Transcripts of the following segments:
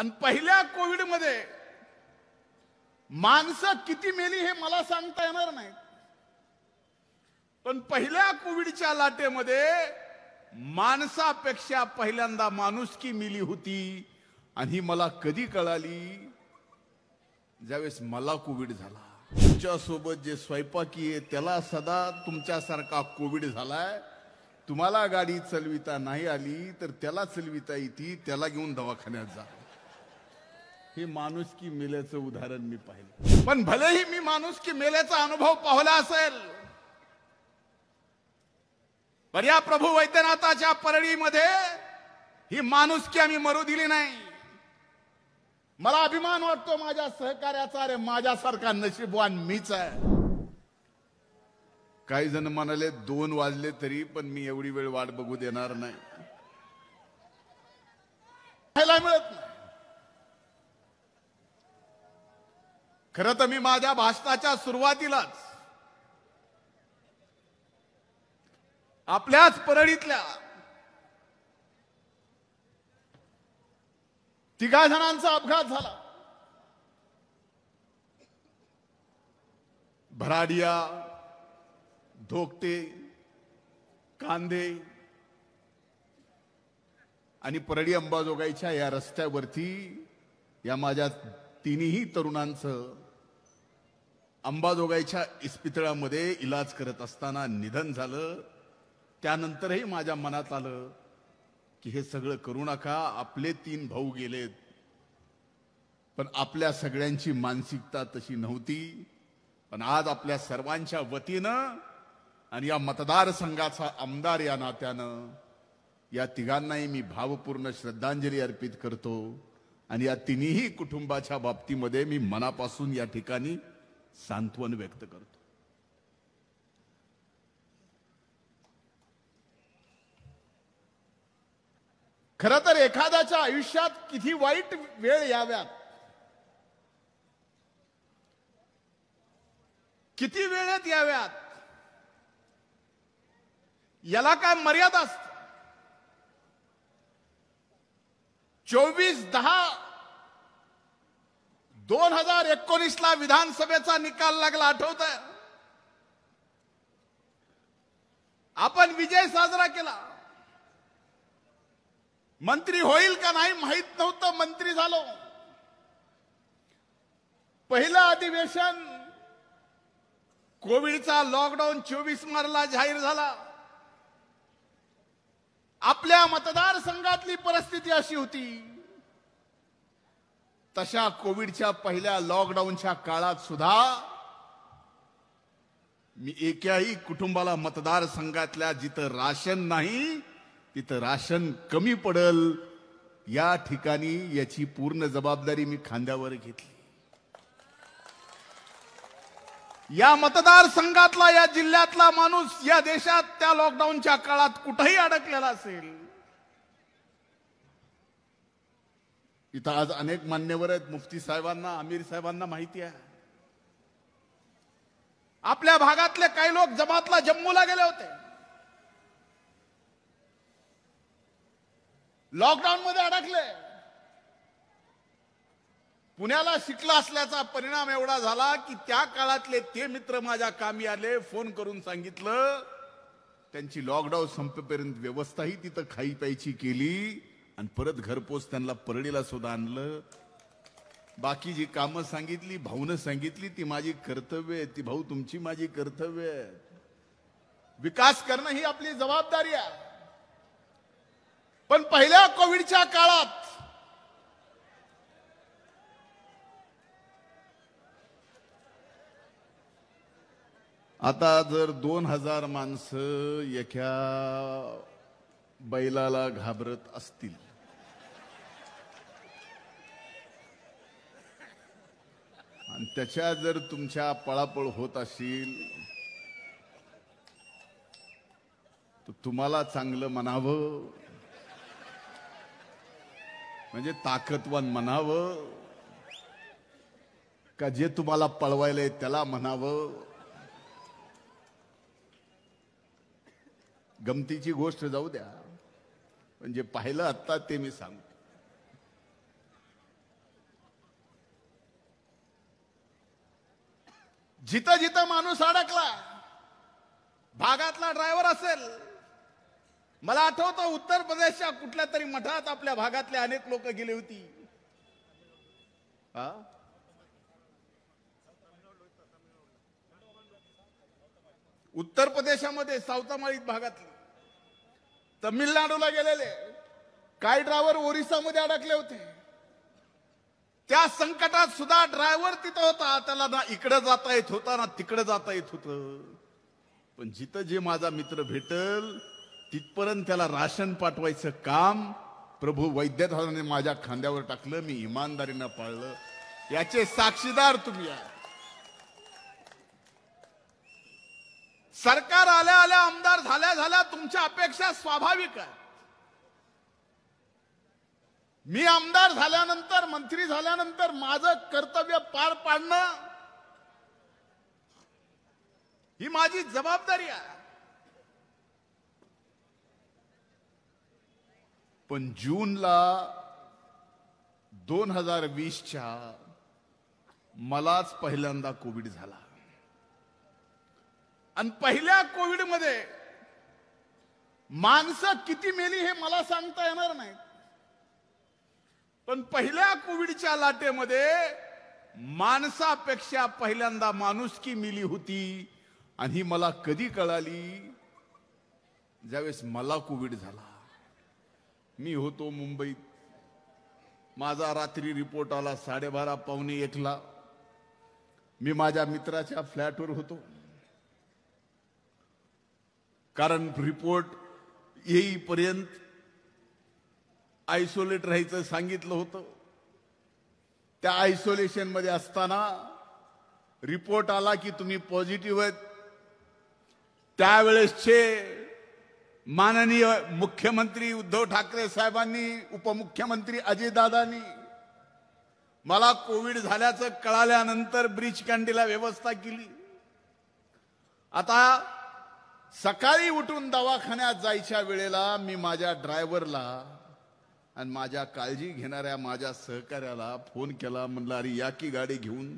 आणि पहिल्या कोविड मध्ये माणसं किती मेली हे मला सांगता येणार नाही, पण पहिल्या कोविडच्या लाटेमध्ये माणसापेक्षा पहिल्यांदा माणुसकी मिली होती. आणि ही मला कधी कळाली, ज्यावेळेस मला कोविड झाला. तुमच्या सोबत जे स्वयंपाकी आहे त्याला सदा तुमच्यासारखा कोविड झालाय. तुम्हाला गाडी चालविता नाही आली तर त्याला चालविता येते, त्याला घेऊन दवाखान्यात जा. हे माणुसकी मेल्याचं उदाहरण मी पाहिलं. पण भलेही मी माणुसकी मेल्याचा अनुभव पाहिला असेल, पण या प्रभू वैद्यनाथाच्या परळीमध्ये ही माणुसकी आम्ही मरू दिली नाही. मला अभिमान वाटतो माझ्या सहकार्याचा. अरे माझ्यासारखा नशीबवान मीच आहे. काही जण म्हणाले 2 वाजले तरी पण मी एवढी वेळ वाट बघू देणार नाही. खायला मिळत नाही. खरं तर मी माझ्या भाषणाच्या सुरुवातीलाच आपल्याच परळीतल्या 3 जणांचा अपघात झाला. भराडिया, धोकटे, कांदे आणि परळी अंबाजोगाईच्या या रस्त्यावरती या माझ्या 3ही तरुणांचं अंबाजोगाईच्या इस्पितळामध्ये इलाज करत असताना निधन झालं. त्यानंतरही माझ्या मनात आलं की हे सगळं करू नका. आपले 3 भाऊ गेलेत, पण आपल्या सगळ्यांची मानसिकता तशी नव्हती. पण आज आपल्या सर्वांच्या वतीनं आणि या मतदारसंघाचा आमदार या नात्यानं या 3घांनाही मी भावपूर्ण श्रद्धांजली अर्पित करतो. आणि या 3ही कुटुंबाच्या बाबतीमध्ये मी मनापासून या ठिकाणी सांत्वन व्यक्त करतो. खरं तर एखाद्याच्या आयुष्यात किती वाईट वेळ याव्यात, किती वेळेत याव्यात, याला काय मर्यादा असते. 24/10/2019 विधानसभेचा निकाल लागला, आठवतंय? आपण विजय साजरा केला. मंत्री होईल का नाही माहित नव्हतं, मंत्री झालो. पहिलं अधिवेशन कोविडचा लॉकडाऊन 24 मार्चला जाहीर झाला. आपल्या मतदारसंघातली परिस्थिती अशी होती. तशा कोविडच्या पहिल्या लॉकडाऊनच्या काळात सुद्धा मी एकाही कुटुंबाला मतदारसंघातल्या जिथं राशन नाही तिथं राशन कमी पडल या ठिकाणी याची पूर्ण जबाबदारी मी खांद्यावर घेतली. या मतदारसंघातला, या जिल्ह्यातला माणूस या देशात त्या लॉकडाऊनच्या काळात कुठेही अडकलेला असेल. इथं आज अनेक मान्यवर आहेत. मुफ्ती साहेबांना, आमिर साहेबांना माहिती आहे. आपल्या भागातले काही लोक जमातला जम्मूला गेले होते. लॉकडाऊन मध्ये अडकले. पुण्याला शिकला असल्याचा परिणाम एवढा झाला की त्या काळातले ते मित्र माझ्या कामी आले. फोन करून सांगितलं, त्यांची लॉकडाऊन संपेपर्यंत व्यवस्थाही तिथं खाई प्यायची केली आणि परत घरपोच त्यांना परळीला सुद्धा आणलं. बाकी जी कामं सांगितली भाऊनं सांगितली ती माझी कर्तव्य आहे. ती भाऊ तुमची माझी कर्तव्य आहे. विकास करणं ही आपली जबाबदारी आहे. पण पहिल्या कोविडच्या काळात आता जर 2000 माणसं एका बैलाला घाबरत असतील आणि त्याच्या जर तुमच्या पळापळ होत असेल तर तुम्हाला चांगलं म्हणावं, म्हणजे ताकदवान म्हणावं का जे तुम्हाला पळवायलंय त्याला म्हणावं. गमतीची गोष्ट जाऊ द्या, पण जे पाहिलं आता ते मी सांगतो. जिथं जिथं माणूस अडकला, भागातला ड्रायव्हर असेल, मला आठवतं उत्तर प्रदेशच्या कुठल्या तरी मठात आपल्या भागातले अनेक लोक गेली होती. उत्तर प्रदेशामध्ये सावतामाळी भागातले, तमिळनाडूला गेलेले काही ड्रायव्हर ओरिसामध्ये अडकले होते. त्या संकटात सुद्धा ड्रायव्हर तिथं होता, त्याला ना इकडे जाता येत होता ना तिकडे जाता येत होतं. पण जिथं जे माझा मित्र भेटल तिथपर्यंत त्याला राशन पाठवायचं काम प्रभू वैद्यनाथाने माझ्या खांद्यावर टाकलं. मी इमानदारीनं पाळलं. याचे साक्षीदार तुम्ही आहे. सरकार आल्या आल्या, आमदार झाल्या झाल्या तुमच्या अपेक्षा स्वाभाविक आहे. मी आमदार झाल्यानंतर, मंत्री झाल्यानंतर माझं कर्तव्य पार पाडणं ही माझी जबाबदारी आहे. पण जूनला 2020च्या मलाच पहिल्यांदा कोविड झाला. आणि पहिल्या कोविडमध्ये माणसं किती मेली हे मला सांगता येणार नाही. पण पहिल्या कोविडच्या लाटेमध्ये माणसापेक्षा पहिल्यांदा माणुसकी मेली होती. आणि ही मला कधी कळाली, ज्यावेळेस मला कोविड झाला. मी होतो मुंबईत. माझा रात्री रिपोर्ट आला 12:30 पावणे 1ला. मी माझ्या मित्राच्या फ्लॅटवर होतो, कारण रिपोर्ट येईपर्यंत आयसोलेट राहायचं सांगितलं होतं. त्या आयसोलेशन मध्ये असताना रिपोर्ट आला की तुम्ही पॉझिटिव्ह आहेत. त्यावेळेसचे माननीय मुख्यमंत्री उद्धव ठाकरे साहेबांनी, उपमुख्यमंत्री अजितदादांनी मला कोविड झाल्याचं कळाल्यानंतर ब्रीच कँडीला व्यवस्था केली. आता सकाळी उठून दवाखान्यात जायच्या वेळेला मी माझ्या ड्रायव्हरला आणि माझ्या काळजी घेणाऱ्या माझ्या सहकार्याला फोन केला. म्हणलं, अरे या की गाडी घेऊन,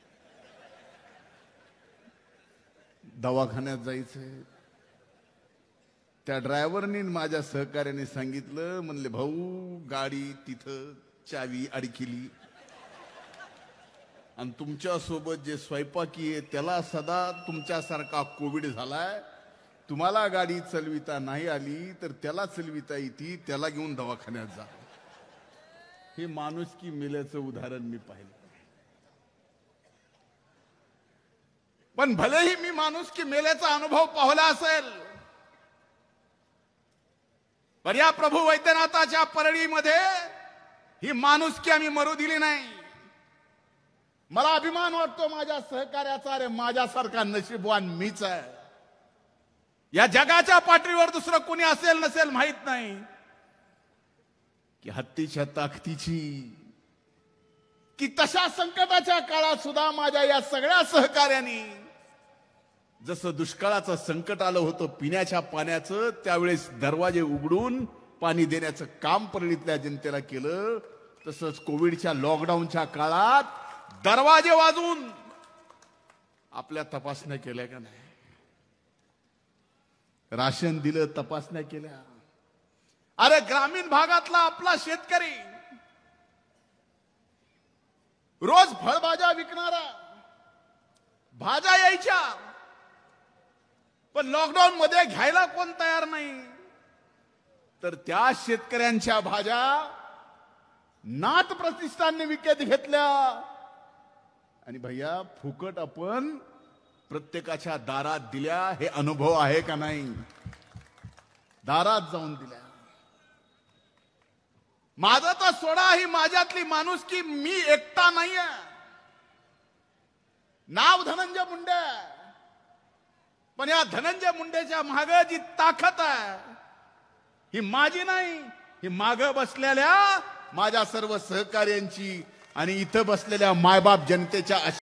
दवाखान्यात जायचंय. त्या ड्रायव्हरनी माझ्या सहकार्याने सांगितलं, म्हणले भाऊ गाडी तिथं चावी अडकिली आणि तुमच्या सोबत जे स्वयंपाकी आहे त्याला सदा तुमच्यासारखा कोविड झालाय. तुम्हाला गाडी चालविता नाही आली तर त्याला चालविता येते, त्याला घेऊन दवाखान्यात जा. हे माणुसकी मेल्याचं उदाहरण मी पाहिलं. पण भलेही मी माणुसकी मेल्याचा अनुभव पाहिला असेल, पण या प्रभू वैद्यनाथाच्या परळीमध्ये ही माणुसकी आम्ही मरू दिली नाही. मला अभिमान वाटतो माझ्या सहकार्याचा. अरे माझ्यासारखा नशीबवान मीच आहे. या जगाच्या पातळीवर दुसरं कोणी असेल नसेल माहित नाही, की हत्तीच्या ताकदीची, की तशा संकटाच्या काळात सुद्धा माझ्या या सगळ्या सहकार्यांनी, जसं दुष्काळाचं संकट आलं होतं पिण्याच्या पाण्याचं, त्यावेळेस दरवाजे उघडून पाणी देण्याचं काम परळीतल्या जनतेला केलं. तसंच कोविडच्या लॉकडाऊनच्या काळात दरवाजे वाजवून आपल्या तपासण्या केल्या का नाही? राशन दिलं, तपासण्या केल्या. अरे ग्रामीण भागातला आपला शेतकरी, रोज फळभाज्या विकणारा, भाज्या यायच्या, पण लॉकडाऊन मध्ये घ्यायला कोण तयार नाही. तर त्या शेतकऱ्यांच्या भाज्या नाथ प्रतिष्ठानने विकत घेतल्या आणि भैया फुकट आपण प्रत्येकाच्या दारात दिल्या. हे अनुभव आहे का नाही? दारात जाऊन दिल्या. माझं तर सोडा, ही माझ्यातली माणुसकी. मी एकटा नाहीये. नाव धनंजय मुंडे, पण या धनंजय मुंडेच्या मागे जी ताकद आहे ही माझी नाही, ही मागे बसलेल्या माझ्या सर्व सहकार्यांची आणि इथं बसलेल्या मायबाप जनतेच्या